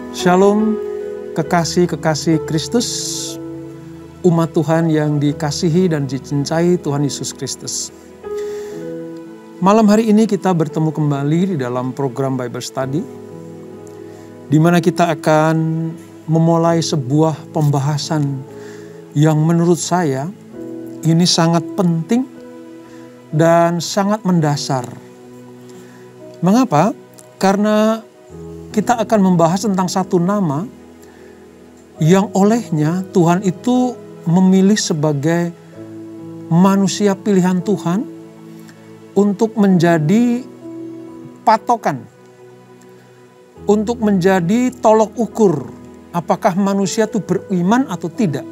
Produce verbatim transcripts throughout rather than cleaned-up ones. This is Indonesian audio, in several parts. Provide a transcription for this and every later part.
Shalom, kekasih-kekasih Kristus, umat Tuhan yang dikasihi dan dicintai Tuhan Yesus Kristus. Malam hari ini kita bertemu kembali di dalam program Bible Study, di mana kita akan memulai sebuah pembahasan yang menurut saya ini sangat penting dan sangat mendasar. Mengapa? Karena kita akan membahas tentang satu nama yang olehnya Tuhan itu memilih sebagai manusia pilihan Tuhan untuk menjadi patokan, untuk menjadi tolok ukur apakah manusia itu beriman atau tidak.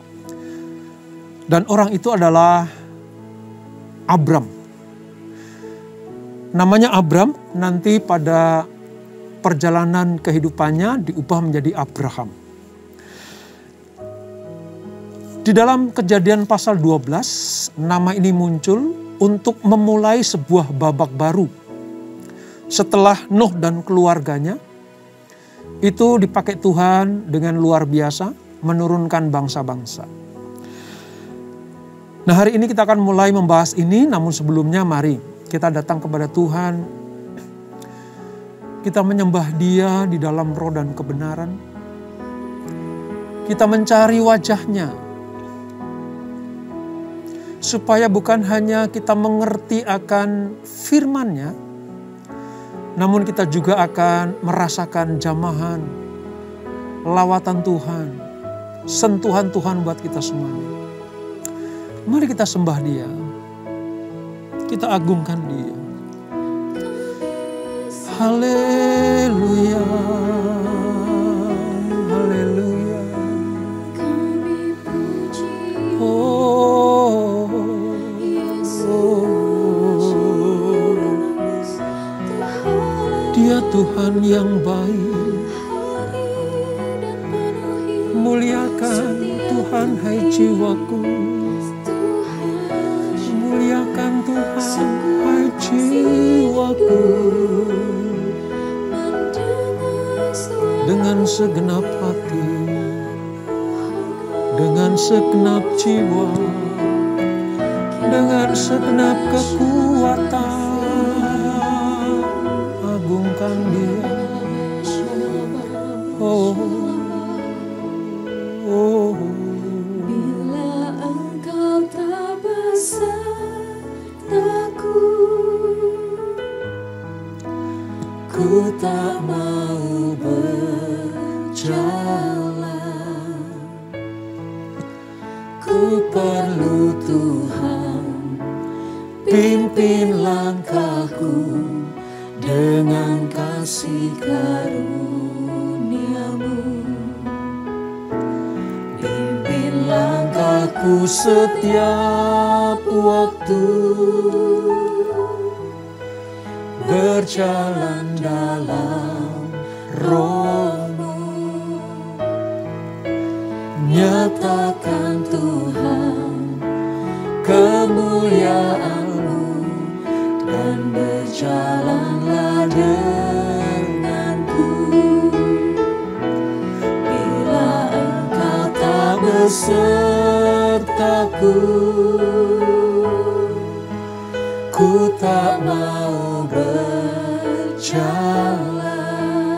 Dan orang itu adalah Abram. Namanya Abram, nanti pada perjalanan kehidupannya diubah menjadi Abraham. Di dalam Kejadian pasal dua belas, nama ini muncul untuk memulai sebuah babak baru. Setelah Nuh dan keluarganya, itu dipakai Tuhan dengan luar biasa, menurunkan bangsa-bangsa. Nah, hari ini kita akan mulai membahas ini, namun sebelumnya mari kita datang kepada Tuhan. Kita menyembah Dia di dalam roh dan kebenaran. Kita mencari wajah-Nya. Supaya bukan hanya kita mengerti akan firman-Nya, namun kita juga akan merasakan jamahan, lawatan Tuhan, sentuhan Tuhan buat kita semuanya. Mari kita sembah Dia. Kita agungkan Dia. Haleluya, haleluya. Oh, oh, Dia Tuhan yang baik. Muliakan Tuhan, hai jiwaku. Muliakan Tuhan, hai jiwaku. Dengan segenap hati, dengan segenap jiwa, dengan segenap kekuatan, agungkan Dia. Oh, oh. Bila Engkau tak besertaku, ku tak mau berjalan. Ku perlu Tuhan, pimpin langkahku dengan kasih karunia-Mu. Pimpin langkahku setiap waktu, berjalan dalam Roh-Mu. Nyatakan Tuhan kemuliaan-Mu dan berjalanlah denganku. Bila Engkau tak besertaku, ku tak mau berjalan.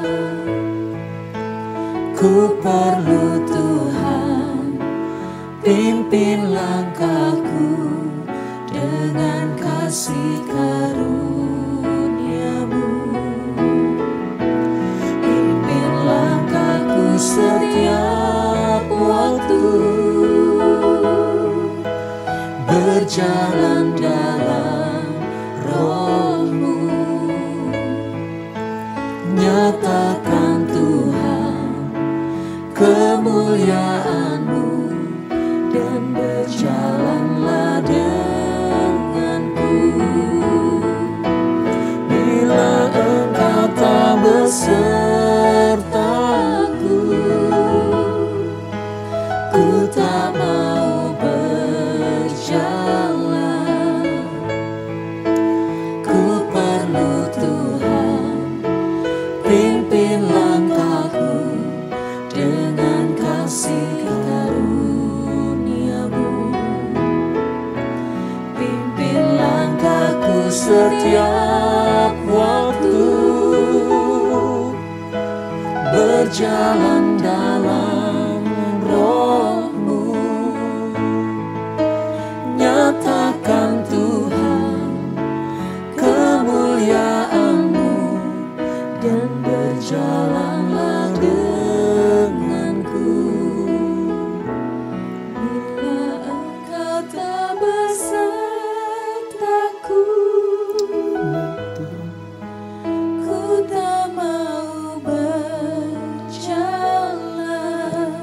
Ku perlu Tuhan, pimpin langkahku dengan kasih karunia-Mu. Pimpin langkahku setiap waktu, berjalan dalam Roh-Mu. Nyatakan Tuhan kemuliaan-Mu dan berjalanlah denganku. Bila Engkau tak besertaku, ku tak mau berjalan. Ku perlu Tuhan, pimpin langkahku setiap waktu berjalan dalam Roh-Mu. Nyatakan Tuhan kemuliaan-Mu dan berjalanlah denganku. Bila Engkau tak besertaku, ku tak mau berjalan.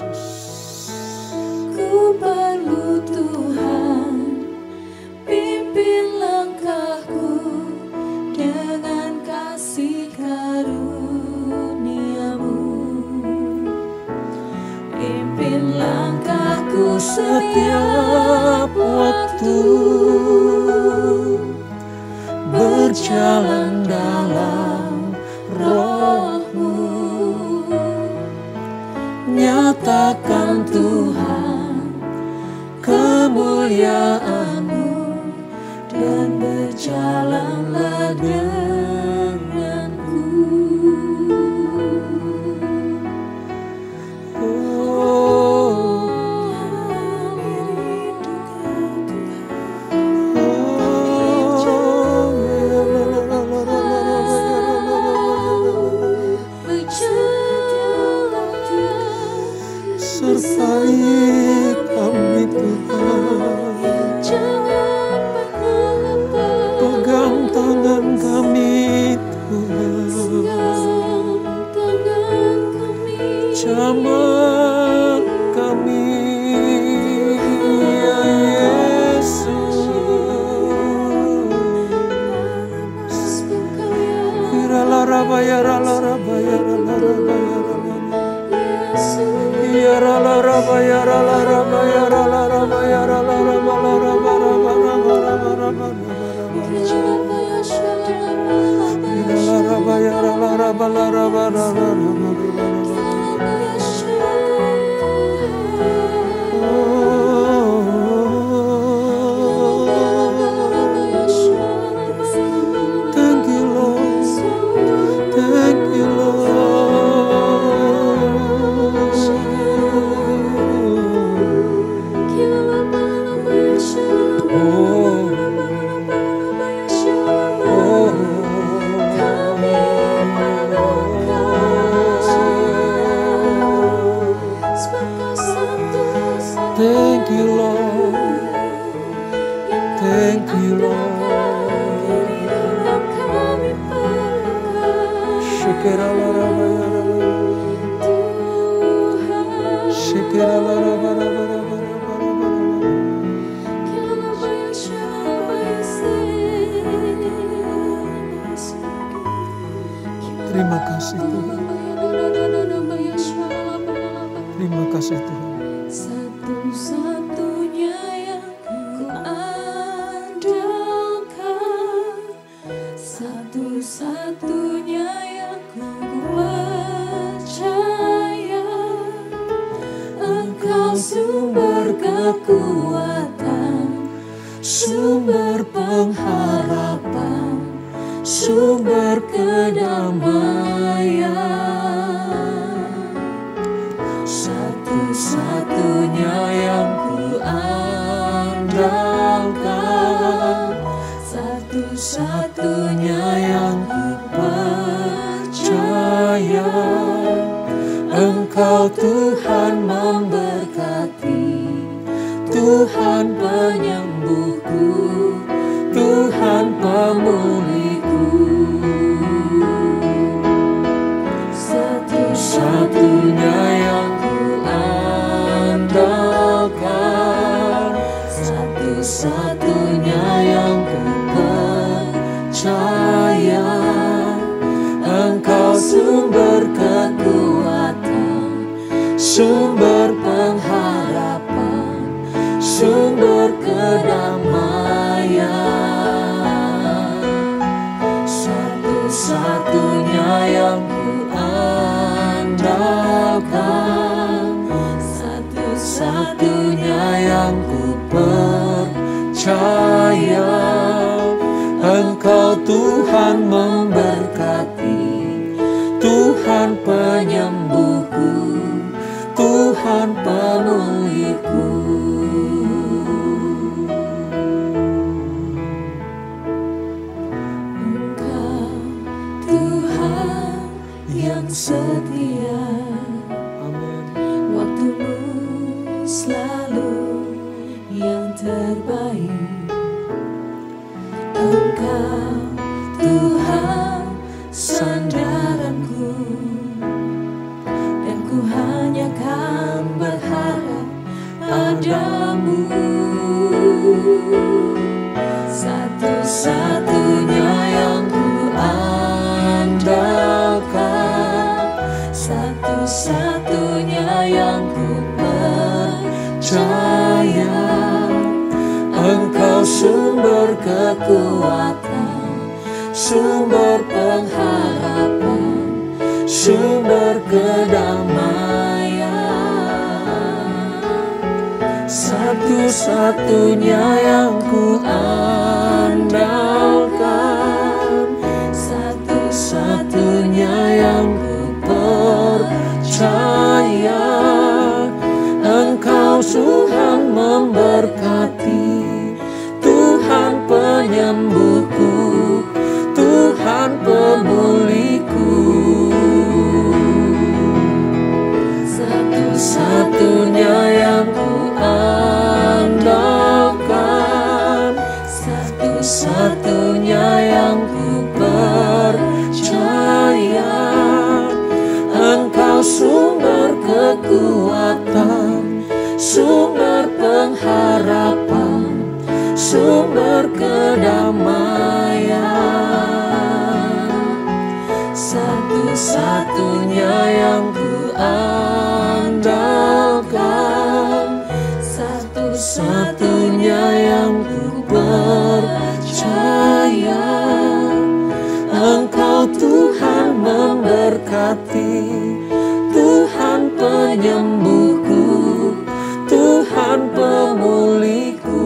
Ku perlu Tuhan, pimpin langkahku dengan kasih karunia-Mu. Pimpin langkahku setiap waktu berjalan dalam Roh-Mu. Nyatakan Tuhan kemuliaan-Mu dan berjalanlah denganku. Oh, kami rindukan sertai kami Tuhan, jangan pernah pegang tangan kami Tuhan, tangan kami, jamah kami ya Yesus. Irala rabaya rala rabaya rala rabaya rala ya rala rabaya rala rabaya rala rabaya rala rabala rabala rabala rabala irala rabaya rala rabala rabala rabala. Thank you Lord, thank you thank you Lord, thank you Lord. Shikirala rabaya rala, shikirala rabaya rala. Terima kasih Tuhan, terima kasih Tuhan. Satu-satunya yang ku andalkan, satu-satunya yang ku percaya, Engkau sumber kekuatan, sumber pengharapan, sumber kedamaian. Satu-satunya yang ku andalkan, satu-satunya yang ku percaya, Engkau Tuhan memberkati, Tuhan penyembuhku, Tuhan pemulihku. Satu-satunya yang ku andalkan, satu-satunya yang ku percaya, Engkau sumber kekuatan, sumber pengharapan, sumber kedamaian. Satu-satunya yang ku andalkan, satu-satunya yang ku percaya, Engkau Tuhan memberkati, Tuhan penyembuhku, Tuhan pemulihku. Engkau Tuhan yang setia, Amin. waktumu selalu yang terbaik. Engkau Tuhan sandaranku, dan ku hanya kan berharap padamu. Satu-satunya yang ku andalkan, satu-satunya yang ku percaya. Engkau sumber kekuatan, sumber pengharapan, sumber kedamaian. Satu-satunya yang ku andalkan, satu-satunya yang ku percaya. Engkau Tuhan memberkati, Tuhan penyembuhku, Tuhan pemulihku. Satu-satunya yang ku andalkan, satu-satunya yang ku percaya. Engkau sumber kekuatan, sumber pengharapan, sumber kedamaian. Satu-satunya yang ku andalkan, satu-satunya yang ku percaya. Engkau Tuhan memberkati, Tuhan penyembuhku, Tuhan pemulihku.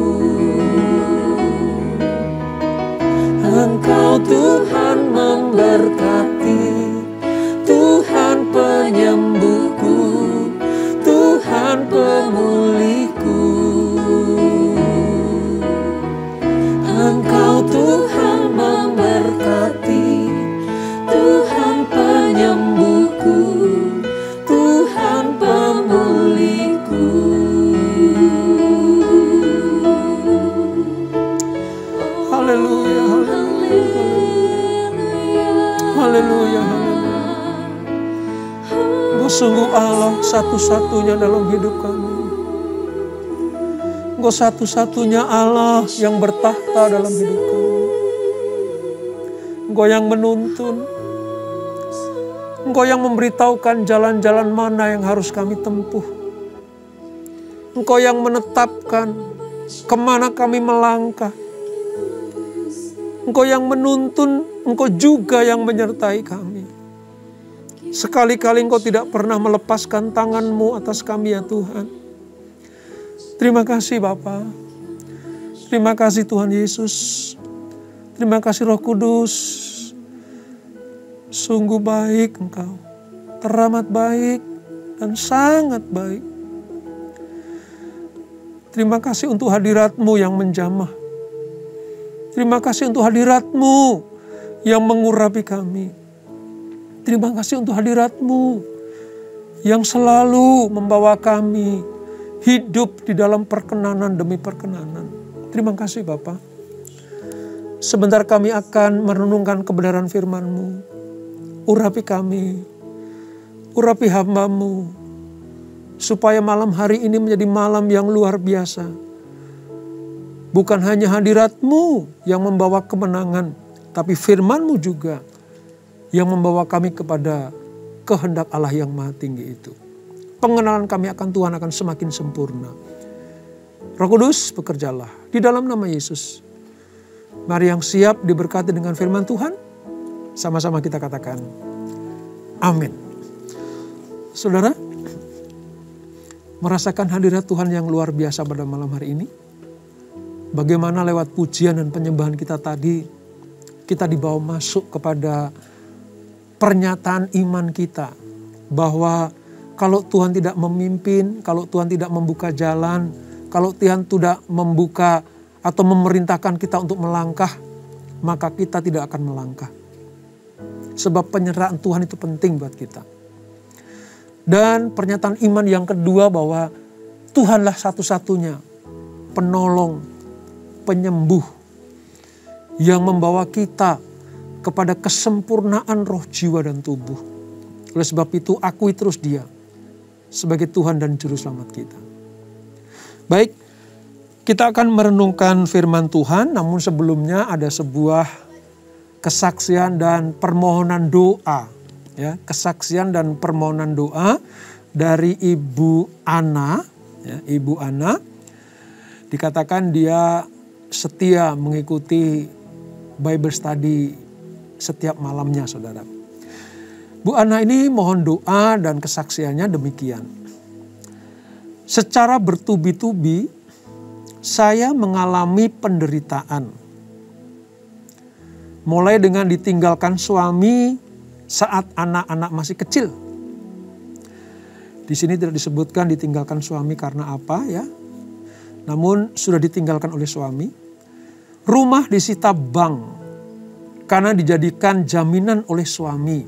Engkau Tuhan memberkati, Tuhan penyembuhku, Tuhan pemulihku. Engkau Tuhan memberkati, Tuhan penyembuhku, Tuhan pemulihku. Haleluya, haleluya, haleluya. Engkau sungguh Allah satu-satunya dalam hidup kami. Engkau satu-satunya Allah yang bertahta dalam hidup kami. Engkau yang menuntun, Engkau yang memberitahukan jalan-jalan mana yang harus kami tempuh. Engkau yang menetapkan kemana kami melangkah. Engkau yang menuntun, Engkau juga yang menyertai kami. Sekali-kali Engkau tidak pernah melepaskan tangan-Mu atas kami ya Tuhan. Terima kasih Bapa. Terima kasih Tuhan Yesus. Terima kasih Roh Kudus. Sungguh baik Engkau. Teramat baik dan sangat baik. Terima kasih untuk hadirat-Mu yang menjamah. Terima kasih untuk hadirat-Mu yang mengurapi kami. Terima kasih untuk hadirat-Mu yang selalu membawa kami hidup di dalam perkenanan demi perkenanan. Terima kasih Bapa. Sebentar kami akan merenungkan kebenaran firman-Mu. Urapi kami, urapi hamba-Mu, supaya malam hari ini menjadi malam yang luar biasa. Bukan hanya hadirat-Mu yang membawa kemenangan, tapi firman-Mu juga yang membawa kami kepada kehendak Allah yang maha tinggi itu. Pengenalan kami akan Tuhan akan semakin sempurna. Roh Kudus bekerjalah di dalam nama Yesus. Mari yang siap diberkati dengan firman Tuhan, sama-sama kita katakan amin. Saudara, merasakan hadirat Tuhan yang luar biasa pada malam hari ini. Bagaimana lewat pujian dan penyembahan kita tadi, kita dibawa masuk kepada pernyataan iman kita. Bahwa kalau Tuhan tidak memimpin, kalau Tuhan tidak membuka jalan, kalau Tuhan tidak membuka atau memerintahkan kita untuk melangkah, maka kita tidak akan melangkah. Sebab penyerahan Tuhan itu penting buat kita. Dan pernyataan iman yang kedua bahwa Tuhanlah satu-satunya penolong, penyembuh yang membawa kita kepada kesempurnaan roh, jiwa, dan tubuh. Oleh sebab itu akui terus Dia sebagai Tuhan dan Juru Selamat kita. Baik, kita akan merenungkan firman Tuhan, namun sebelumnya ada sebuah kesaksian dan permohonan doa. Ya, kesaksian dan permohonan doa dari Ibu Ana. Ya, Ibu Ana dikatakan dia setia mengikuti Bible study setiap malamnya, saudara. Bu Ana ini mohon doa dan kesaksiannya demikian. Secara bertubi-tubi saya mengalami penderitaan. Mulai dengan ditinggalkan suami saat anak-anak masih kecil. Di sini tidak disebutkan ditinggalkan suami karena apa ya. Namun sudah ditinggalkan oleh suami. Rumah disita bank karena dijadikan jaminan oleh suami.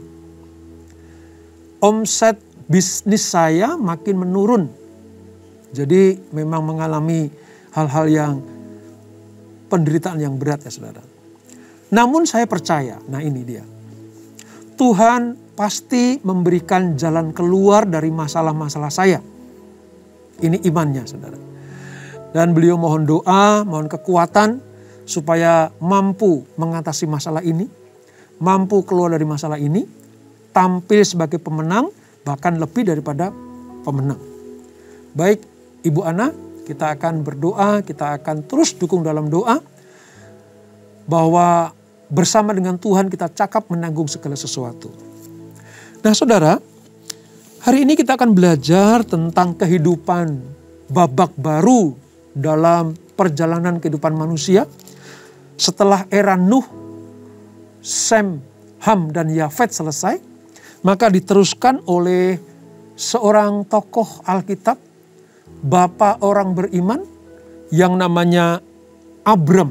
Omset bisnis saya makin menurun. Jadi memang mengalami hal-hal yang penderitaan yang berat ya saudara. Namun saya percaya, nah ini dia. Tuhan pasti memberikan jalan keluar dari masalah-masalah saya. Ini imannya saudara. Dan beliau mohon doa, mohon kekuatan supaya mampu mengatasi masalah ini. Mampu keluar dari masalah ini. Tampil sebagai pemenang, bahkan lebih daripada pemenang. Baik Ibu Ana, kita akan berdoa, kita akan terus dukung dalam doa. Bahwa bersama dengan Tuhan kita cakap menanggung segala sesuatu. Nah saudara, hari ini kita akan belajar tentang kehidupan babak baru dalam perjalanan kehidupan manusia. Setelah era Nuh, Sem, Ham, dan Yafet selesai, maka diteruskan oleh seorang tokoh Alkitab, bapak orang beriman yang namanya Abram.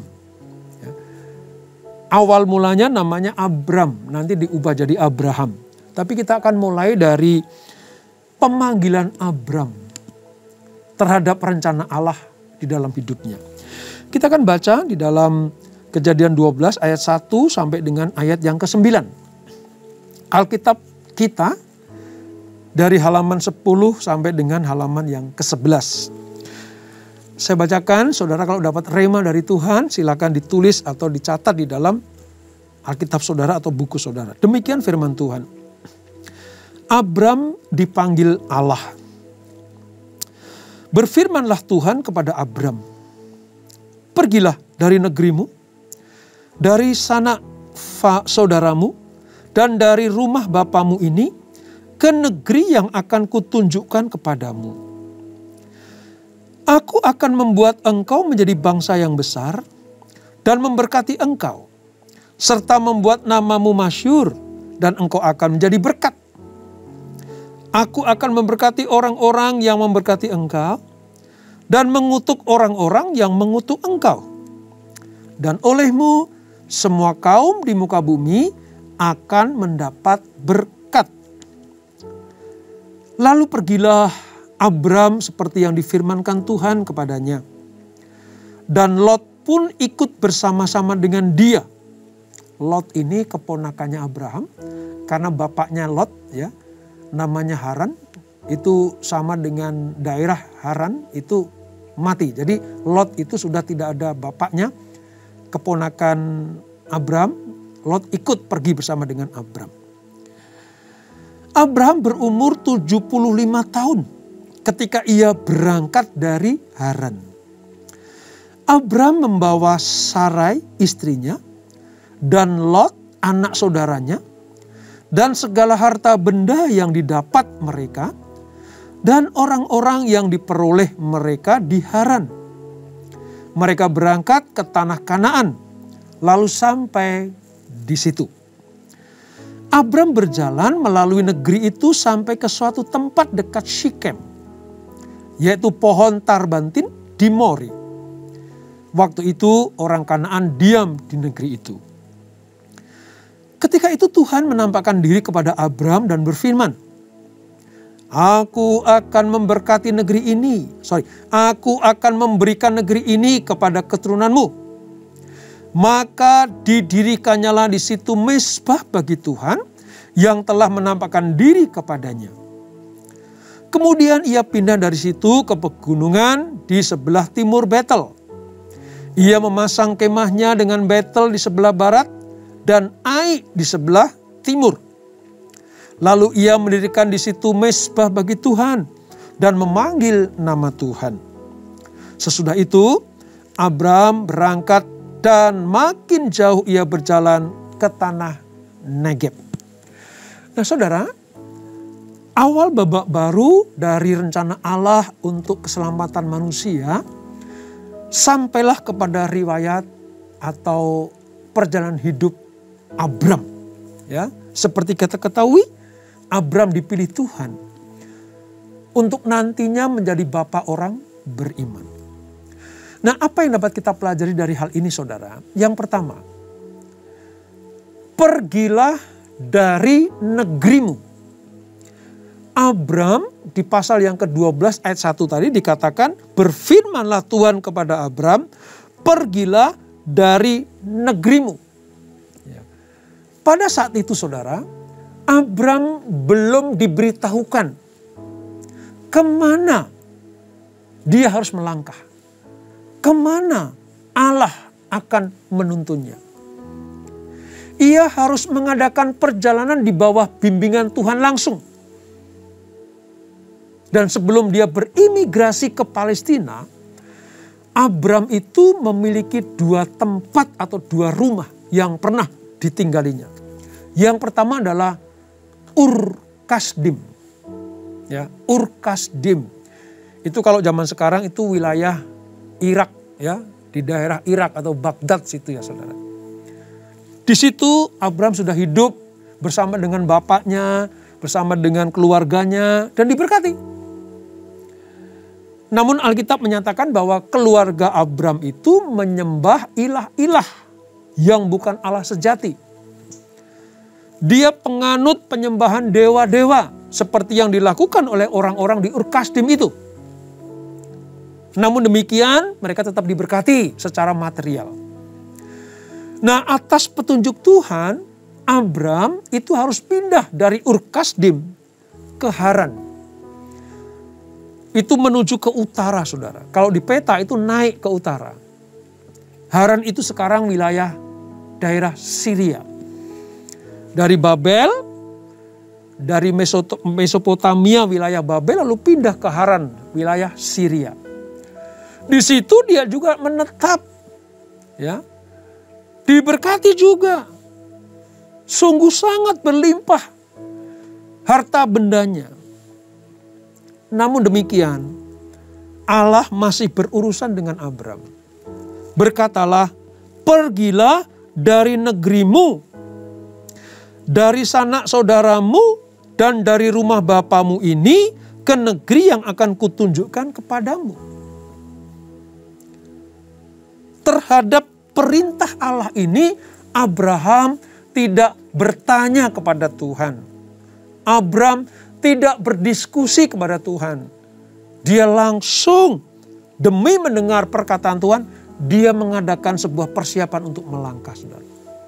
Awal mulanya namanya Abram, nanti diubah jadi Abraham. Tapi kita akan mulai dari pemanggilan Abram terhadap rencana Allah di dalam hidupnya. Kita akan baca di dalam Kejadian dua belas ayat satu sampai dengan ayat yang kesembilan. Alkitab kita dari halaman sepuluh sampai dengan halaman yang kesebelas. Saya bacakan, saudara kalau dapat rema dari Tuhan, silakan ditulis atau dicatat di dalam Alkitab saudara atau buku saudara. Demikian firman Tuhan. Abram dipanggil Allah. Berfirmanlah Tuhan kepada Abram, pergilah dari negerimu, dari sanak saudaramu, dan dari rumah bapamu ini, ke negeri yang akan kutunjukkan kepadamu. Aku akan membuat engkau menjadi bangsa yang besar dan memberkati engkau, serta membuat namamu masyhur dan engkau akan menjadi berkat. Aku akan memberkati orang-orang yang memberkati engkau dan mengutuk orang-orang yang mengutuk engkau. Dan olehmu semua kaum di muka bumi akan mendapat berkat. Lalu pergilah Abram seperti yang difirmankan Tuhan kepadanya. Dan Lot pun ikut bersama-sama dengan dia. Lot ini keponakannya Abraham. Karena bapaknya Lot ya, namanya Haran. Itu sama dengan daerah Haran itu mati. Jadi Lot itu sudah tidak ada bapaknya. Keponakan Abram, Lot ikut pergi bersama dengan Abram. Abraham berumur tujuh puluh lima tahun. Ketika ia berangkat dari Haran. Abram membawa Sarai istrinya dan Lot anak saudaranya dan segala harta benda yang didapat mereka dan orang-orang yang diperoleh mereka di Haran. Mereka berangkat ke tanah Kanaan lalu sampai di situ. Abram berjalan melalui negeri itu sampai ke suatu tempat dekat Syichem, yaitu pohon tarbantin di Mori. Waktu itu orang Kanaan diam di negeri itu. Ketika itu Tuhan menampakkan diri kepada Abram dan berfirman, Aku akan memberkati negeri ini. Sorry, aku akan memberikan negeri ini kepada keturunanmu. Maka didirikannya di situ mezbah bagi Tuhan yang telah menampakkan diri kepadanya. Kemudian ia pindah dari situ ke pegunungan di sebelah timur Betel. Ia memasang kemahnya dengan Betel di sebelah barat dan Ai di sebelah timur. Lalu ia mendirikan di situ mezbah bagi Tuhan dan memanggil nama Tuhan. Sesudah itu Abram berangkat dan makin jauh ia berjalan ke tanah Negeb. Nah saudara, awal babak baru dari rencana Allah untuk keselamatan manusia sampailah kepada riwayat atau perjalanan hidup Abram. Ya, seperti kita ketahui, Abram dipilih Tuhan untuk nantinya menjadi bapa orang beriman. Nah, apa yang dapat kita pelajari dari hal ini, saudara? Yang pertama, pergilah dari negerimu. Abram di pasal yang kedua belas ayat satu tadi dikatakan, berfirmanlah Tuhan kepada Abram, pergilah dari negerimu. Ya. Pada saat itu, saudara, Abram belum diberitahukan kemana dia harus melangkah. Kemana Allah akan menuntunnya. Ia harus mengadakan perjalanan di bawah bimbingan Tuhan langsung. Dan sebelum dia berimigrasi ke Palestina, Abram itu memiliki dua tempat atau dua rumah yang pernah ditinggalinya. Yang pertama adalah Ur Kasdim. Ya, Ur Kasdim. Itu kalau zaman sekarang itu wilayah Irak, ya, di daerah Irak atau Baghdad situ ya saudara. Di situ Abram sudah hidup bersama dengan bapaknya, bersama dengan keluarganya dan diberkati. Namun Alkitab menyatakan bahwa keluarga Abram itu menyembah ilah-ilah yang bukan Allah sejati. Dia penganut penyembahan dewa-dewa seperti yang dilakukan oleh orang-orang di Ur Kasdim itu. Namun demikian mereka tetap diberkati secara material. Nah, atas petunjuk Tuhan, Abram itu harus pindah dari Ur Kasdim ke Haran. Itu menuju ke utara, saudara. Kalau di peta itu naik ke utara. Haran itu sekarang wilayah daerah Syria. Dari Babel, dari Mesopotamia wilayah Babel lalu pindah ke Haran, wilayah Syria. Di situ dia juga menetap, ya, diberkati juga, sungguh sangat berlimpah harta bendanya. Namun demikian, Allah masih berurusan dengan Abram. Berkatalah, pergilah dari negerimu, dari sanak saudaramu, dan dari rumah bapamu ini ke negeri yang akan kutunjukkan kepadamu. Terhadap perintah Allah ini, Abraham tidak bertanya kepada Tuhan. Abram tidak berdiskusi kepada Tuhan. Dia langsung demi mendengar perkataan Tuhan, dia mengadakan sebuah persiapan untuk melangkah, saudara.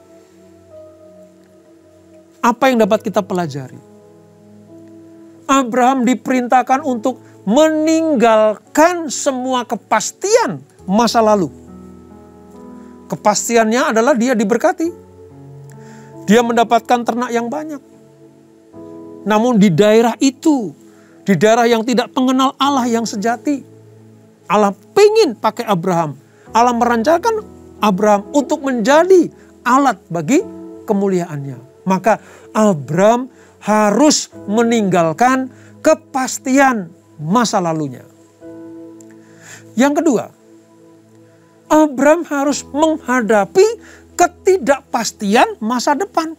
Apa yang dapat kita pelajari? Abraham diperintahkan untuk meninggalkan semua kepastian masa lalu. Kepastiannya adalah dia diberkati. Dia mendapatkan ternak yang banyak. Namun di daerah itu, di daerah yang tidak mengenal Allah yang sejati, Allah pengen pakai Abraham. Allah merencanakan Abraham untuk menjadi alat bagi kemuliaannya. Maka Abraham harus meninggalkan kepastian masa lalunya. Yang kedua, Abram harus menghadapi ketidakpastian masa depan.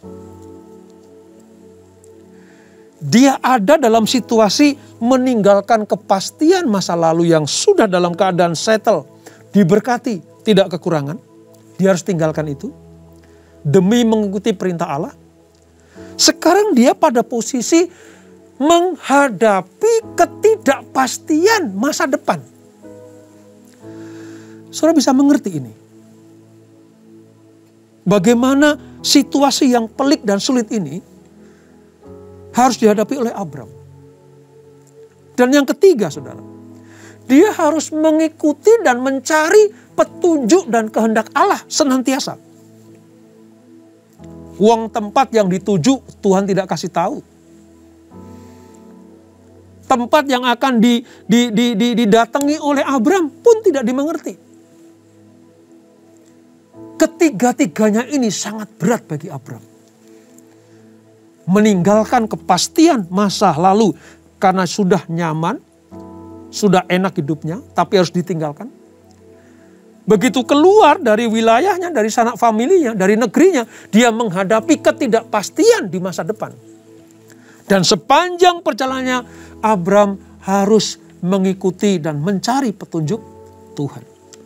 Dia ada dalam situasi meninggalkan kepastian masa lalu yang sudah dalam keadaan settle, diberkati, tidak kekurangan. Dia harus tinggalkan itu demi mengikuti perintah Allah. Sekarang dia pada posisi menghadapi ketidakpastian masa depan. Saudara bisa mengerti ini. Bagaimana situasi yang pelik dan sulit ini harus dihadapi oleh Abram. Dan yang ketiga, saudara, dia harus mengikuti dan mencari petunjuk dan kehendak Allah senantiasa. Uang tempat yang dituju Tuhan tidak kasih tahu. Tempat yang akan di, di, di, di, didatangi oleh Abram pun tidak dimengerti. Ketiga-tiganya ini sangat berat bagi Abram. Meninggalkan kepastian masa lalu karena sudah nyaman, sudah enak hidupnya, tapi harus ditinggalkan. Begitu keluar dari wilayahnya, dari sanak familinya, dari negerinya, dia menghadapi ketidakpastian di masa depan. Dan sepanjang perjalanannya, Abram harus mengikuti dan mencari petunjuk Tuhan.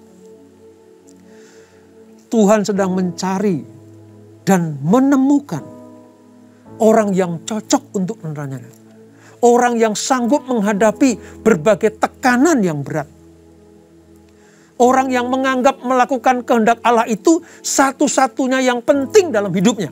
Tuhan sedang mencari dan menemukan orang yang cocok untuk penerangannya. Orang yang sanggup menghadapi berbagai tekanan yang berat. Orang yang menganggap melakukan kehendak Allah itu satu-satunya yang penting dalam hidupnya.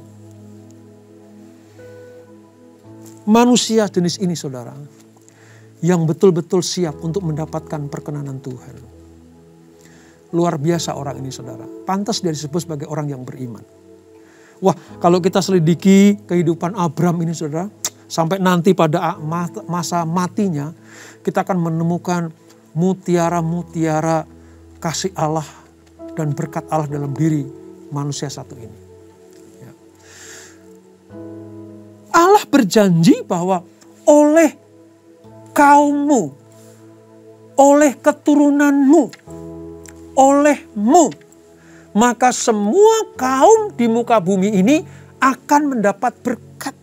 Manusia jenis ini, saudara, yang betul-betul siap untuk mendapatkan perkenanan Tuhan. Luar biasa orang ini, saudara. Pantas dia disebut sebagai orang yang beriman. Wah, kalau kita selidiki kehidupan Abram ini, saudara, sampai nanti pada masa matinya, kita akan menemukan mutiara-mutiara kasih Allah dan berkat Allah dalam diri manusia satu ini. Ya. Allah berjanji bahwa oleh kaummu, oleh keturunanmu, olehmu, maka semua kaum di muka bumi ini akan mendapat berkat.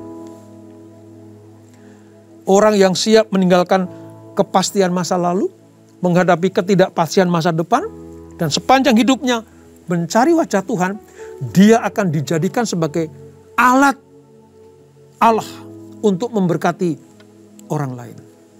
Orang yang siap meninggalkan kepastian masa lalu, menghadapi ketidakpastian masa depan, dan sepanjang hidupnya mencari wajah Tuhan, dia akan dijadikan sebagai alat Allah untuk memberkati orang lain.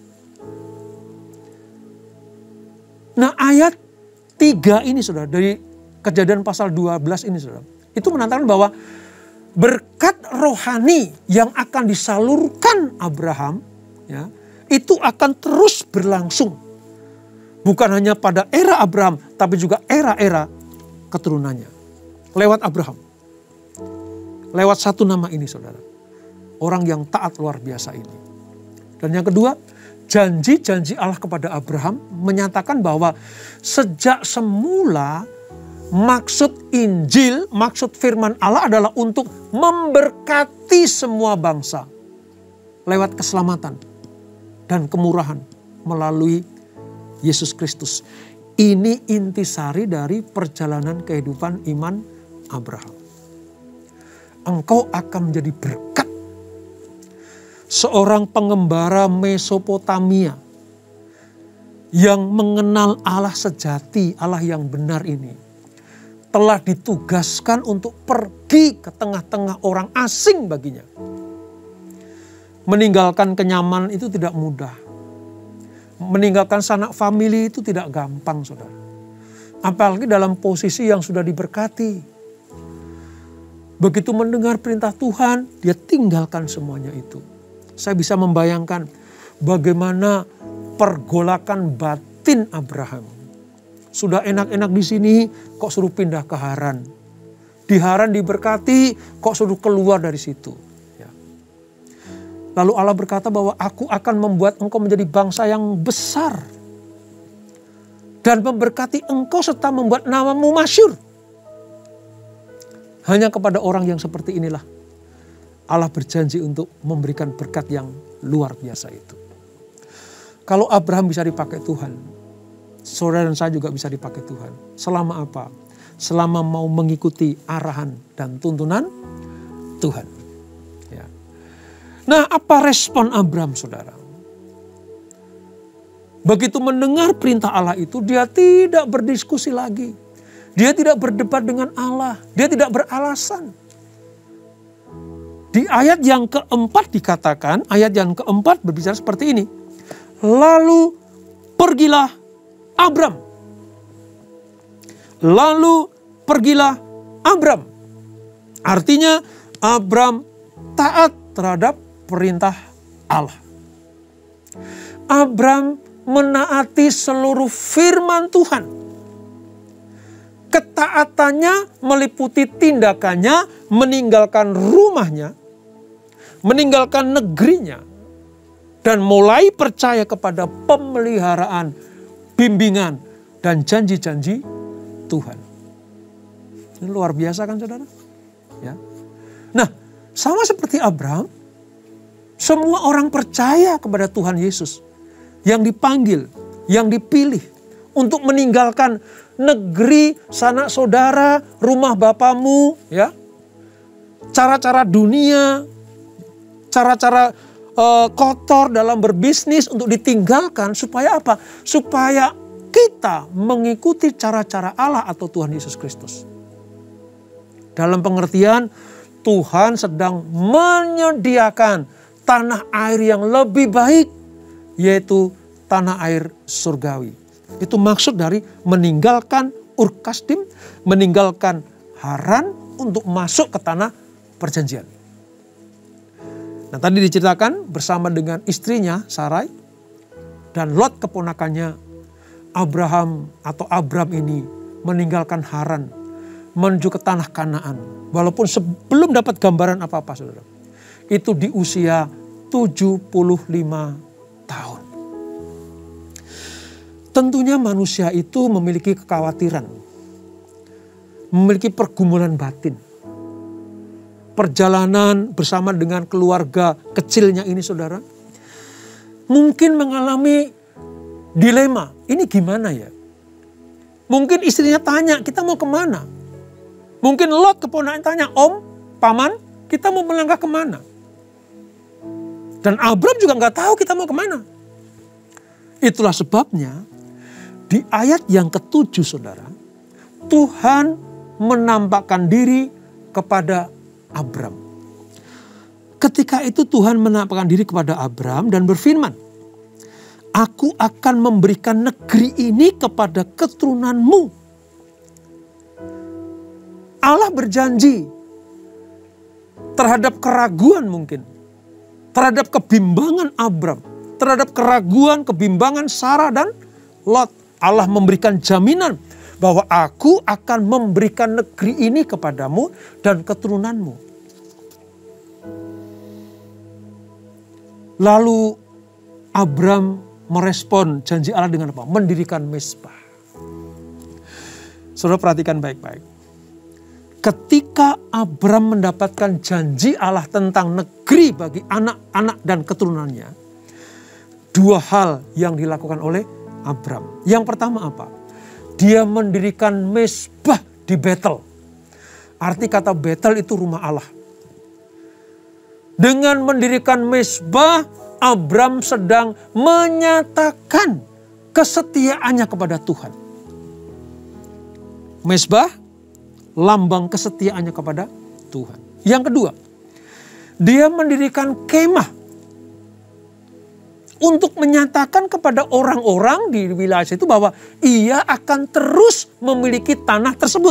Nah, ayat tiga ini, saudara, dari Kejadian pasal dua belas ini, saudara, itu menandakan bahwa berkat rohani yang akan disalurkan Abraham, ya, itu akan terus berlangsung. Bukan hanya pada era Abraham, tapi juga era-era keturunannya. Lewat Abraham. Lewat satu nama ini, saudara. Orang yang taat luar biasa ini. Dan yang kedua, janji-janji Allah kepada Abraham menyatakan bahwa sejak semula maksud Injil, maksud firman Allah adalah untuk memberkati semua bangsa. Lewat keselamatan dan kemurahan melalui Yesus Kristus. Ini intisari dari perjalanan kehidupan iman Abraham. Engkau akan menjadi berkat. Seorang pengembara Mesopotamia yang mengenal Allah sejati, Allah yang benar ini, telah ditugaskan untuk pergi ke tengah-tengah orang asing baginya. Meninggalkan kenyamanan itu tidak mudah. Meninggalkan sanak famili itu tidak gampang, saudara. Apalagi dalam posisi yang sudah diberkati. Begitu mendengar perintah Tuhan, dia tinggalkan semuanya itu. Saya bisa membayangkan bagaimana pergolakan batin Abraham. Sudah enak-enak di sini, kok suruh pindah ke Haran. Di Haran diberkati, kok suruh keluar dari situ. Ya. Lalu Allah berkata bahwa aku akan membuat engkau menjadi bangsa yang besar. Dan memberkati engkau serta membuat namamu masyhur. Hanya kepada orang yang seperti inilah Allah berjanji untuk memberikan berkat yang luar biasa itu. Kalau Abraham bisa dipakai Tuhan, saudara dan saya juga bisa dipakai Tuhan. Selama apa? selama mau mengikuti arahan dan tuntunan Tuhan. Ya. Nah, apa respon Abram, saudara? Begitu mendengar perintah Allah itu, dia tidak berdiskusi lagi. Dia tidak berdebat dengan Allah. Dia tidak beralasan. Di ayat yang keempat dikatakan, ayat yang keempat berbicara seperti ini. Lalu pergilah Abram. Lalu pergilah Abram. Artinya Abram taat terhadap perintah Allah. Abram menaati seluruh firman Tuhan. Ketaatannya meliputi tindakannya, meninggalkan rumahnya, meninggalkan negerinya, dan mulai percaya kepada pemeliharaan, bimbingan, dan janji-janji Tuhan. Ini luar biasa kan, saudara? Ya. Nah, sama seperti Abram, semua orang percaya kepada Tuhan Yesus yang dipanggil, yang dipilih untuk meninggalkan negeri, sanak saudara, rumah bapamu, ya, cara-cara dunia, cara-cara uh, kotor dalam berbisnis untuk ditinggalkan. Supaya apa? Supaya kita mengikuti cara-cara Allah atau Tuhan Yesus Kristus. Dalam pengertian Tuhan sedang menyediakan tanah air yang lebih baik, yaitu tanah air surgawi. Itu maksud dari meninggalkan Ur Kasdim, meninggalkan Haran untuk masuk ke tanah perjanjian. Nah, tadi diceritakan bersama dengan istrinya Sarai dan Lot keponakannya Abraham atau Abram ini meninggalkan Haran menuju ke tanah Kanaan. Walaupun sebelum dapat gambaran apa-apa, saudara. Itu di usia tujuh puluh lima tahun. Tentunya manusia itu memiliki kekhawatiran, memiliki pergumulan batin. Perjalanan bersama dengan keluarga kecilnya ini, saudara, mungkin mengalami dilema. Ini gimana ya? Mungkin istrinya tanya, kita mau kemana? Mungkin Lot keponakan tanya, Om, Paman, kita mau melangkah kemana? Dan Abram juga nggak tahu kita mau kemana. Itulah sebabnya di ayat yang ketujuh, saudara, Tuhan menampakkan diri kepada Abram. Ketika itu Tuhan menampakkan diri kepada Abram dan berfirman, Aku akan memberikan negeri ini kepada keturunanmu. Allah berjanji terhadap keraguan mungkin, terhadap kebimbangan Abram, terhadap keraguan, kebimbangan Sarah dan Lot. Allah memberikan jaminan bahwa aku akan memberikan negeri ini kepadamu dan keturunanmu. Lalu Abram merespon janji Allah dengan apa? Mendirikan mezbah. Saudara perhatikan baik-baik. Ketika Abram mendapatkan janji Allah tentang negeri bagi anak-anak dan keturunannya, dua hal yang dilakukan oleh Abram. Yang pertama apa? Dia mendirikan mezbah di Betel. Arti kata Betel itu rumah Allah. Dengan mendirikan mezbah, Abram sedang menyatakan kesetiaannya kepada Tuhan. Mezbah, lambang kesetiaannya kepada Tuhan. Yang kedua, dia mendirikan kemah untuk menyatakan kepada orang-orang di wilayah itu bahwa ia akan terus memiliki tanah tersebut.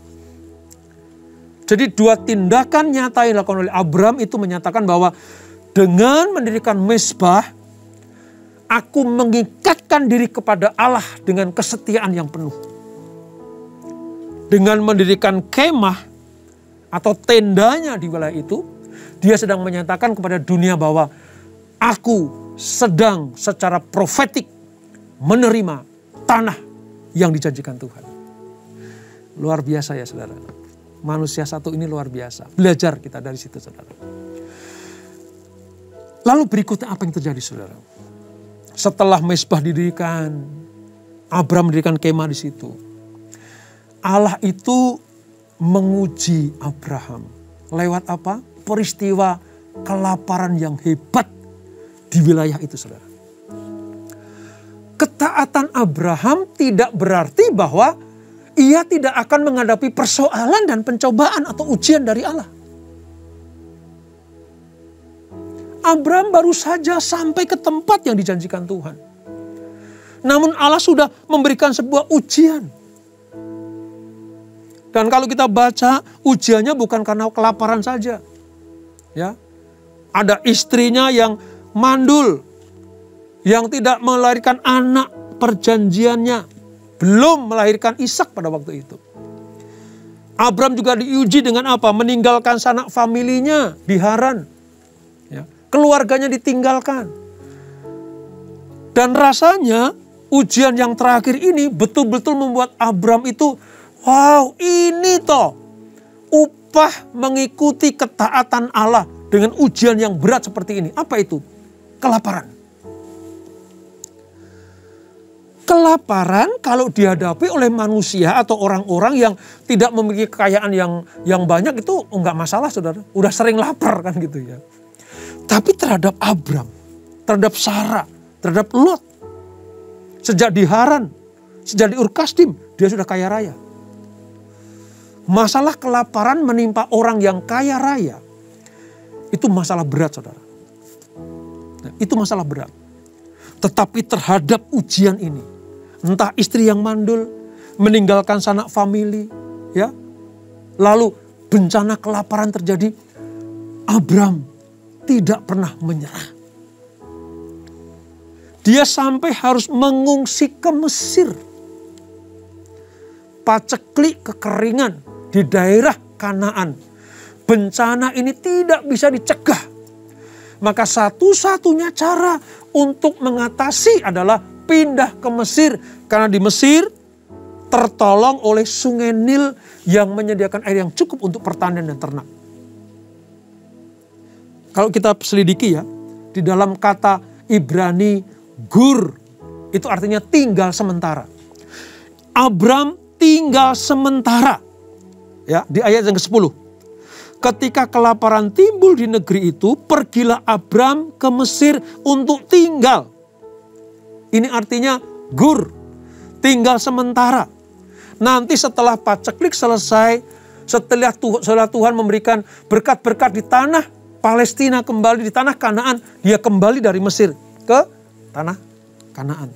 Jadi dua tindakan nyata yang dilakukan oleh Abram itu menyatakan bahwa dengan mendirikan mezbah, aku mengikatkan diri kepada Allah dengan kesetiaan yang penuh. Dengan mendirikan kemah atau tendanya di wilayah itu, dia sedang menyatakan kepada dunia bahwa aku sedang secara profetik menerima tanah yang dijanjikan Tuhan. Luar biasa ya, saudara. Manusia satu ini luar biasa. Belajar kita dari situ, saudara. Lalu berikutnya apa yang terjadi, saudara? Setelah mezbah didirikan, Abram mendirikan kemah di situ. Allah itu menguji Abraham. Lewat apa? Peristiwa kelaparan yang hebat di wilayah itu, saudara. Ketaatan Abraham tidak berarti bahwa ia tidak akan menghadapi persoalan dan pencobaan atau ujian dari Allah. Abraham baru saja sampai ke tempat yang dijanjikan Tuhan. Namun Allah sudah memberikan sebuah ujian. Dan kalau kita baca, ujiannya bukan karena kelaparan saja. Ya, ada istrinya yang mandul, yang tidak melahirkan anak perjanjiannya, belum melahirkan Ishak pada waktu itu. Abraham juga diuji dengan apa? Meninggalkan sanak familinya di Haran. Ya, keluarganya ditinggalkan. Dan rasanya ujian yang terakhir ini betul-betul membuat Abraham itu, wow, ini toh upah mengikuti ketaatan Allah dengan ujian yang berat seperti ini. Apa itu? Kelaparan. Kelaparan kalau dihadapi oleh manusia atau orang-orang yang tidak memiliki kekayaan yang yang banyak itu enggak masalah, saudara. Udah sering lapar kan gitu ya. Tapi terhadap Abraham, terhadap Sarah, terhadap Lot, sejak di Haran, sejak di Ur Kasdim, dia sudah kaya raya. Masalah kelaparan menimpa orang yang kaya raya, itu masalah berat, saudara. Nah, itu masalah berat. Tetapi terhadap ujian ini, entah istri yang mandul, meninggalkan sanak famili, ya, lalu bencana kelaparan terjadi, Abraham tidak pernah menyerah. Dia sampai harus mengungsi ke Mesir. Paceklik kekeringan di daerah Kanaan. Bencana ini tidak bisa dicegah. Maka satu-satunya cara untuk mengatasi adalah pindah ke Mesir. Karena di Mesir tertolong oleh sungai Nil yang menyediakan air yang cukup untuk pertanian dan ternak. Kalau kita selidiki ya, di dalam kata Ibrani gur, itu artinya tinggal sementara. Abraham tinggal sementara. Ya, di ayat yang kesepuluh. Ketika kelaparan timbul di negeri itu, pergilah Abraham ke Mesir untuk tinggal. Ini artinya gur, tinggal sementara. Nanti setelah paceklik selesai, setelah Tuhan, setelah Tuhan memberikan berkat-berkat di tanah Palestina, kembali di tanah Kanaan, dia kembali dari Mesir ke tanah Kanaan.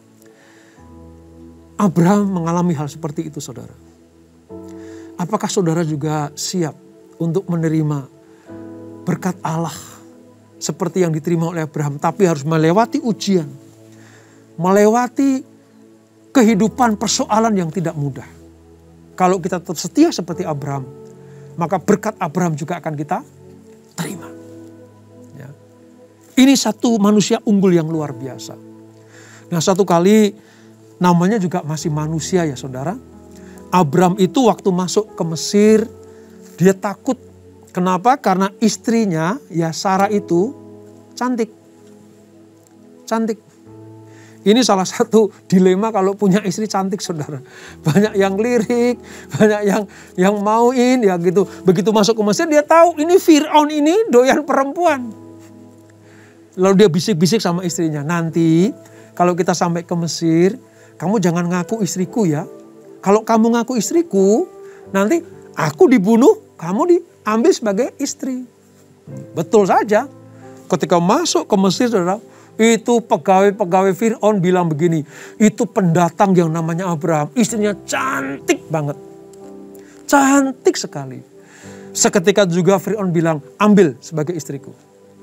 Abraham mengalami hal seperti itu, saudara. Apakah saudara juga siap untuk menerima berkat Allah seperti yang diterima oleh Abraham, tapi harus melewati ujian, melewati kehidupan persoalan yang tidak mudah. Kalau kita tetap setia seperti Abraham, maka berkat Abraham juga akan kita terima. Ya. Ini satu manusia unggul yang luar biasa. Nah, satu kali namanya juga masih manusia ya, saudara. Abraham itu waktu masuk ke Mesir, dia takut. Kenapa? Karena istrinya, ya Sarah itu cantik. Cantik. Ini salah satu dilema kalau punya istri cantik, saudara. Banyak yang lirik, banyak yang yang mauin, ya gitu. Begitu masuk ke Mesir, dia tahu ini Fir'aun ini doyan perempuan. Lalu dia bisik-bisik sama istrinya, nanti kalau kita sampai ke Mesir, kamu jangan ngaku istriku ya. Kalau kamu ngaku istriku, nanti aku dibunuh, kamu diambil sebagai istri. Betul saja. Ketika masuk ke Mesir, saudara, itu pegawai-pegawai Fir'aun bilang begini, itu pendatang yang namanya Abraham, istrinya cantik banget. Cantik sekali. Seketika juga Fir'aun bilang, ambil sebagai istriku.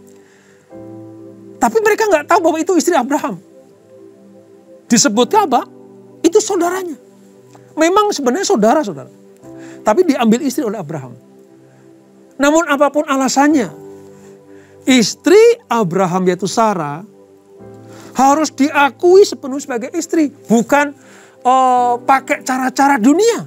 Tapi mereka nggak tahu bahwa itu istri Abraham. Disebutnya apa? Itu saudaranya. Memang sebenarnya saudara-saudara. Tapi diambil istri oleh Abraham. Namun apapun alasannya, istri Abraham yaitu Sarah harus diakui sepenuh sebagai istri. Bukan uh, pakai cara-cara dunia.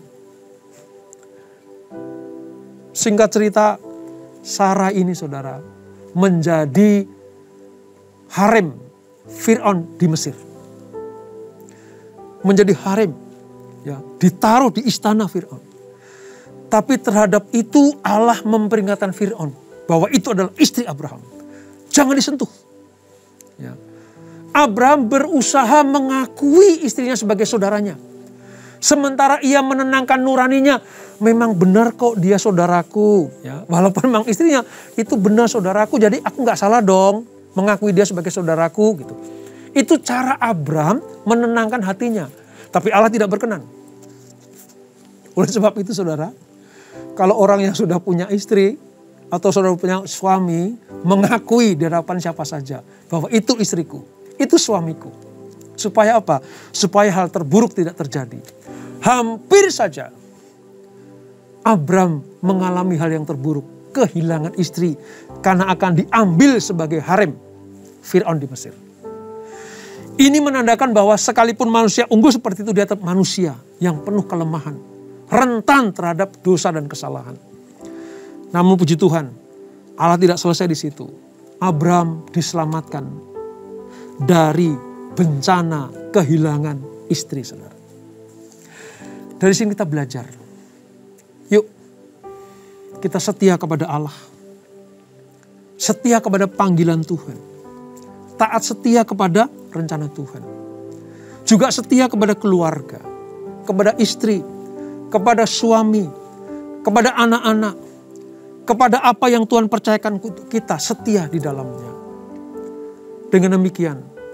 Singkat cerita, Sarah ini, saudara, menjadi harem Fir'aun di Mesir. Menjadi harem. Ya, ditaruh di istana Fir'aun. Tapi terhadap itu Allah memperingatkan Fir'aun bahwa itu adalah istri Abraham. Jangan disentuh. Ya. Abraham berusaha mengakui istrinya sebagai saudaranya. Sementara ia menenangkan nuraninya. Memang benar kok dia saudaraku. Ya. Walaupun memang istrinya itu benar saudaraku. Jadi aku gak salah dong mengakui dia sebagai saudaraku. Gitu. Itu cara Abraham menenangkan hatinya. Tapi Allah tidak berkenan. Oleh sebab itu saudara. Kalau orang yang sudah punya istri atau sudah punya suami mengakui di hadapan siapa saja bahwa itu istriku, itu suamiku. Supaya apa? Supaya hal terburuk tidak terjadi. Hampir saja Abram mengalami hal yang terburuk, kehilangan istri karena akan diambil sebagai harem Fir'aun di Mesir. Ini menandakan bahwa sekalipun manusia unggul seperti itu, dia tetap manusia yang penuh kelemahan, rentan terhadap dosa dan kesalahan. Namun puji Tuhan, Allah tidak selesai di situ. Abram diselamatkan dari bencana kehilangan istri, saudara. Dari sini kita belajar. Yuk, kita setia kepada Allah. Setia kepada panggilan Tuhan. Taat setia kepada rencana Tuhan. Juga setia kepada keluarga, kepada istri, kepada suami, kepada anak-anak, kepada apa yang Tuhan percayakan kita, setia di dalamnya. Dengan demikian,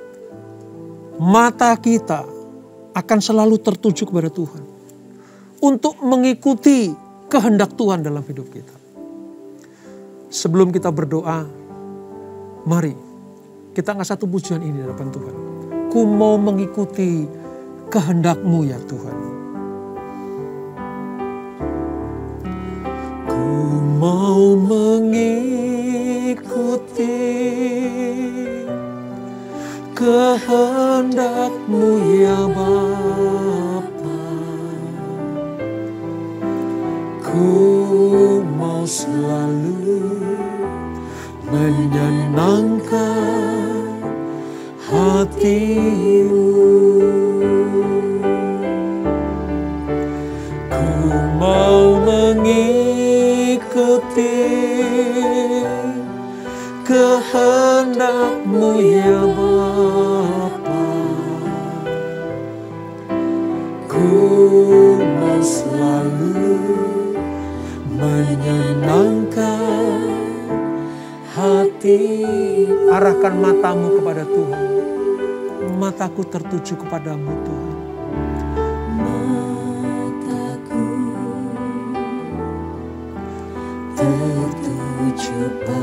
mata kita akan selalu tertuju kepada Tuhan untuk mengikuti kehendak Tuhan dalam hidup kita. Sebelum kita berdoa, mari kita angkat satu pujian ini di hadapan Tuhan. Ku mau mengikuti kehendak-Mu ya Tuhan. Ku mau mengikuti kehendak-Mu ya Bapa. Ku mau selalu menyenangkan hati-Mu. Ku mau mengikuti kehendak-Mu ya Bapa. Ku mau selalu menyenangkan hati. Arahkan matamu kepada Tuhan. Mataku tertuju kepadamu Tuhan. Mataku tertuju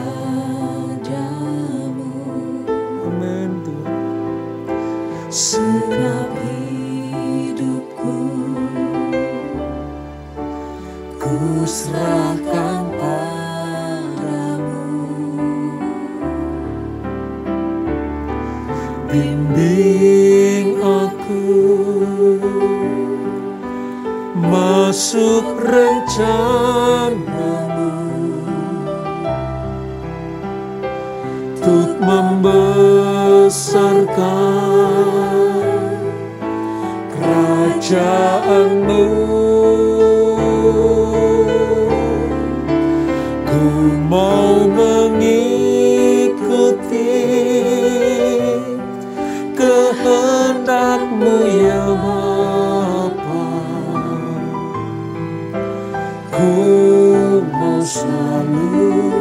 padamu. Amin Tuhan. Segenap hidupku ku serahkan padamu. Bimbing aku masuk rencana-Mu untuk membesarkan kerajaan-Mu. Ku mau mengikuti kehendak-Mu ya Bapa. Ku mau selalu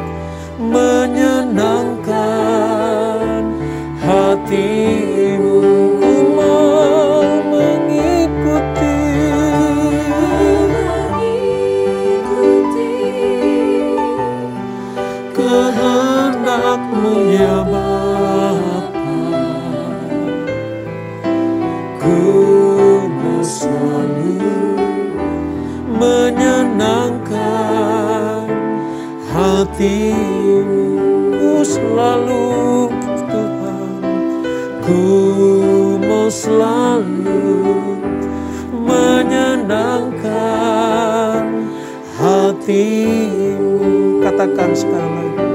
menyenangkan hati-Mu. Ku mau mengikuti kehendak-Mu ya Bapa. Ku mau selalu menyenangkan hati-Mu. Ku selalu Tuhan, ku mau selalu menyenangkan hati-Mu. Katakan sekali lagi.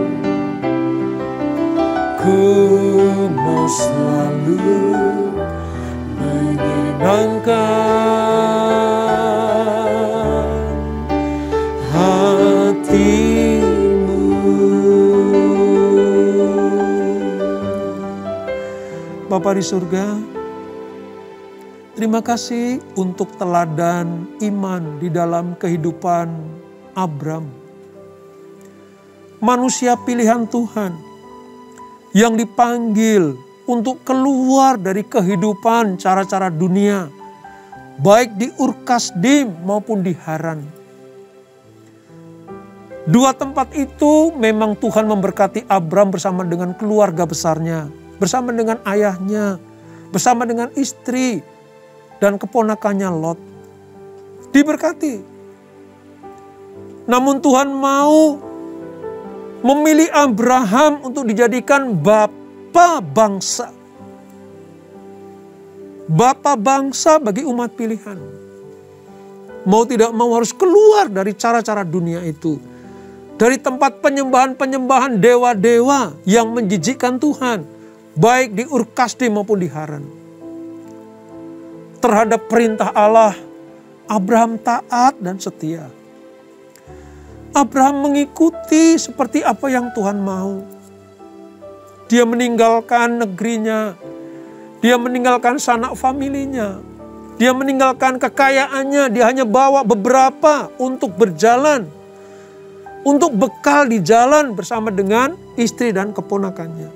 Ku mau selalu menyenangkan Bapa di surga, terima kasih untuk teladan iman di dalam kehidupan Abram. Manusia pilihan Tuhan yang dipanggil untuk keluar dari kehidupan cara-cara dunia, baik di Ur Kasdim maupun di Haran. Dua tempat itu memang Tuhan memberkati Abram bersama dengan keluarga besarnya, bersama dengan ayahnya, bersama dengan istri dan keponakannya Lot. Diberkati. Namun Tuhan mau memilih Abraham untuk dijadikan bapa bangsa. Bapa bangsa bagi umat pilihan. Mau tidak mau harus keluar dari cara-cara dunia itu. Dari tempat penyembahan-penyembahan dewa-dewa yang menjijikkan Tuhan. Baik di Ur Kasdim maupun di Haran. Terhadap perintah Allah, Abraham taat dan setia. Abraham mengikuti seperti apa yang Tuhan mau. Dia meninggalkan negerinya. Dia meninggalkan sanak familinya. Dia meninggalkan kekayaannya. Dia hanya bawa beberapa untuk berjalan. Untuk bekal di jalan bersama dengan istri dan keponakannya.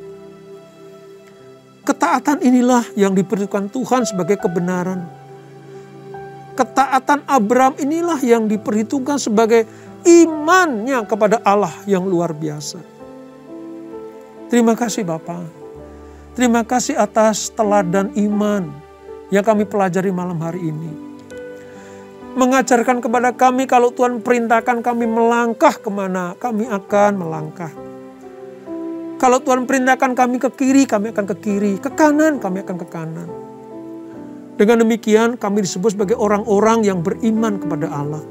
Ketaatan inilah yang diperhitungkan Tuhan sebagai kebenaran. Ketaatan Abraham inilah yang diperhitungkan sebagai imannya kepada Allah yang luar biasa. Terima kasih Bapa. Terima kasih atas teladan iman yang kami pelajari malam hari ini. Mengajarkan kepada kami kalau Tuhan perintahkan kami melangkah kemana, kami akan melangkah. Kalau Tuhan perintahkan kami ke kiri, kami akan ke kiri. Ke kanan, kami akan ke kanan. Dengan demikian kami disebut sebagai orang-orang yang beriman kepada Allah.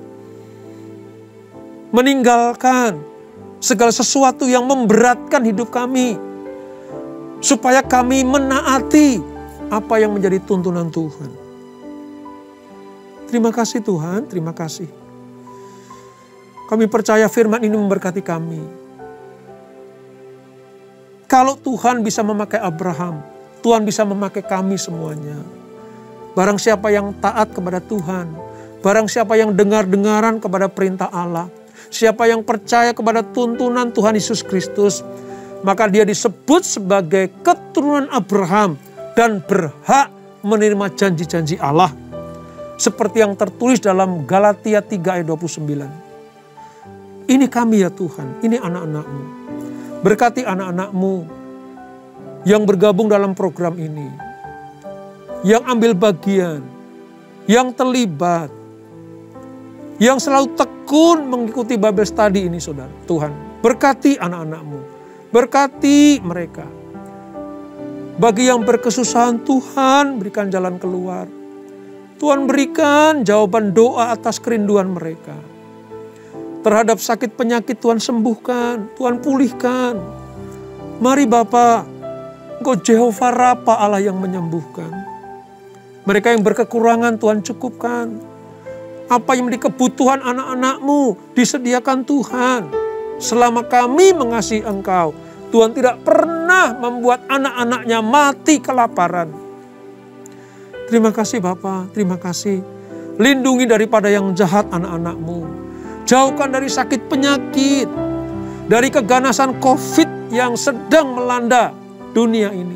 Meninggalkan segala sesuatu yang memberatkan hidup kami. Supaya kami menaati apa yang menjadi tuntunan Tuhan. Terima kasih Tuhan, terima kasih. Kami percaya firman ini memberkati kami. Kalau Tuhan bisa memakai Abraham, Tuhan bisa memakai kami semuanya. Barang siapa yang taat kepada Tuhan, barang siapa yang dengar-dengaran kepada perintah Allah, siapa yang percaya kepada tuntunan Tuhan Yesus Kristus, maka dia disebut sebagai keturunan Abraham dan berhak menerima janji-janji Allah. Seperti yang tertulis dalam Galatia tiga ayat dua puluh sembilan. Ini kami ya Tuhan, ini anak-anak-Mu. Berkati anak-anak-Mu yang bergabung dalam program ini. Yang ambil bagian, yang terlibat, yang selalu tekun mengikuti Bible Study ini saudara. Tuhan, berkati anak-anak-Mu. Berkati mereka. Bagi yang berkesusahan Tuhan berikan jalan keluar. Tuhan berikan jawaban doa atas kerinduan mereka. Terhadap sakit penyakit Tuhan sembuhkan, Tuhan pulihkan. Mari Bapa, Engkau Jehovah Rafa Allah yang menyembuhkan. Mereka yang berkekurangan Tuhan cukupkan. Apa yang menjadi kebutuhan anak-anak-Mu disediakan Tuhan. Selama kami mengasihi Engkau, Tuhan tidak pernah membuat anak-anaknya mati kelaparan. Terima kasih Bapa, terima kasih. Lindungi daripada yang jahat anak-anak-Mu. Jauhkan dari sakit penyakit. Dari keganasan COVID yang sedang melanda dunia ini.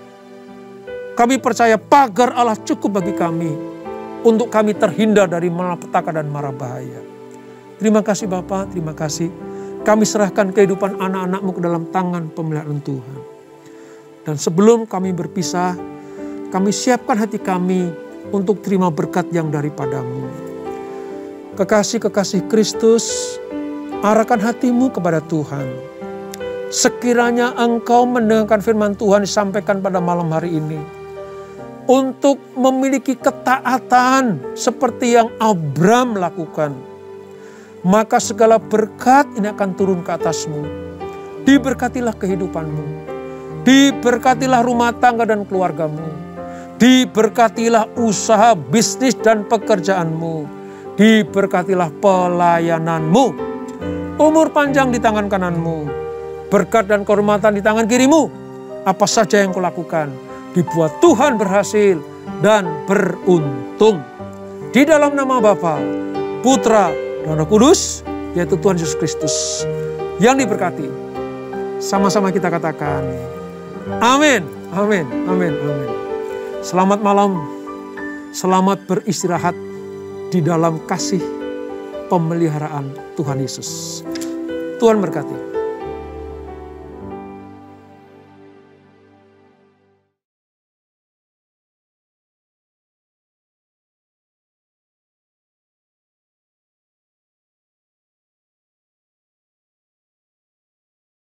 Kami percaya pagar Allah cukup bagi kami. Untuk kami terhindar dari malapetaka dan mara bahaya. Terima kasih Bapa, terima kasih. Kami serahkan kehidupan anak-anak-Mu ke dalam tangan pemeliharaan Tuhan. Dan sebelum kami berpisah, kami siapkan hati kami untuk terima berkat yang daripada-Mu. Kekasih-kekasih Kristus, arahkan hatimu kepada Tuhan. Sekiranya engkau mendengarkan firman Tuhan disampaikan pada malam hari ini. Untuk memiliki ketaatan seperti yang Abram lakukan. Maka segala berkat ini akan turun ke atasmu. Diberkatilah kehidupanmu. Diberkatilah rumah tangga dan keluargamu. Diberkatilah usaha, bisnis, dan pekerjaanmu. Diberkatilah pelayananmu. Umur panjang di tangan kananmu. Berkat dan kehormatan di tangan kirimu. Apa saja yang kau lakukan, dibuat Tuhan berhasil dan beruntung. Di dalam nama Bapa, Putra, dan Roh Kudus, yaitu Tuhan Yesus Kristus yang diberkati. Sama-sama kita katakan, amin, amin, amin, amin. Selamat malam, selamat beristirahat di dalam kasih pemeliharaan Tuhan Yesus. Tuhan berkati.